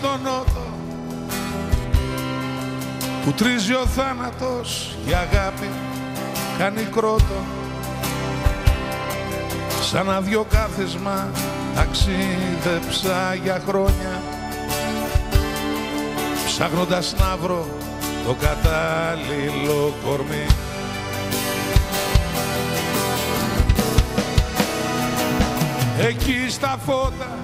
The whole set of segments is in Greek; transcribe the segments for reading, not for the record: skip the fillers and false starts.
στον νότο που τρίζει ο θάνατος, η αγάπη κάνει κρότο. Σαν αδιοκάθισμα ταξίδεψα για χρόνια, ψάχνοντας να βρω το κατάλληλο κορμί. Εκεί στα φώτα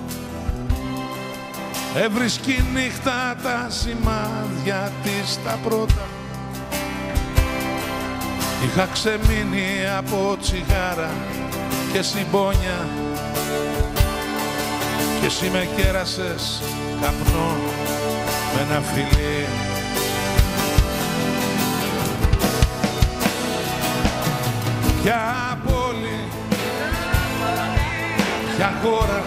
έβρισκε η νύχτα τα σημάδια της τα πρώτα. Είχα ξεμείνει από τσιγάρα και συμπόνια και εσύ με κέρασες καπνό με ένα φιλί. Ποια πόλη, ποια χώρα,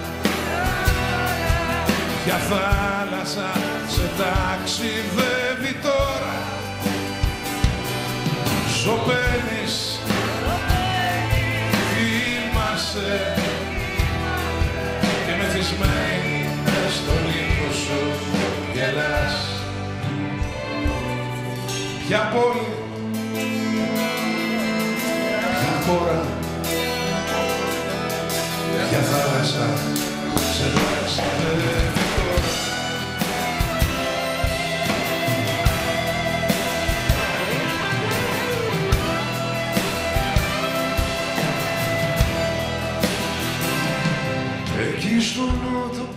ποια θάλασσα σε ταξιδεύει τώρα. Σωπαίνεις, θυμάσαι και μεθυσμένη μες στον ύπνο σου γελάς. Ποια πόλη, ποια χώρα, ποια θάλασσα σε ταξιδεύει τώρα. Εκεί στο νότο,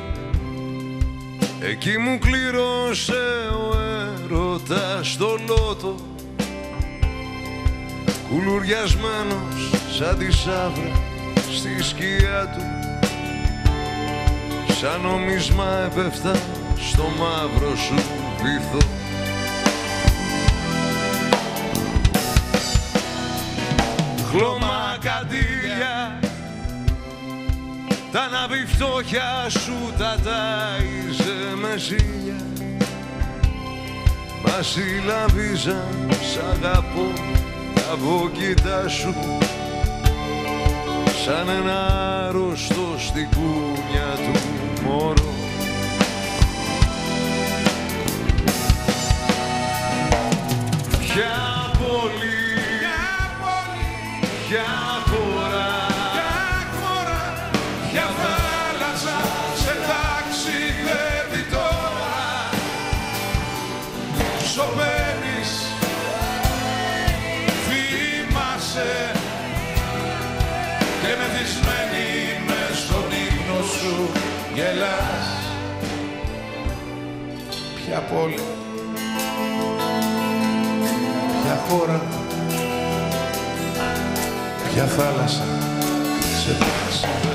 εκεί μου κλήρωσε ο έρωτας το λότο, κουλουριασμένος σαν τη σαύρα στη σκιά του, σαν νομίσμα έπεφτα στο μαύρο σου βυθό. Χλώμα καντήλια, τα ανάβει φτώχεια σου τα τάιζε με ζήλια. Μα συλλαβίζαν σ' αγαπώ τα βόκητα σου, σαν ένα άρρωστο στην κούνια του μωρό. Ποια πόλη, ποια χώρα, ποια θάλασσα σε ταξιδεύει τώρα. Σωπαίνεις, θυμάσαι και μεθυσμένη μες στον ύπνο σου γελάς. Ποια πόλη, ποια χώρα, ποια θάλασσα σε ταξιδεύει.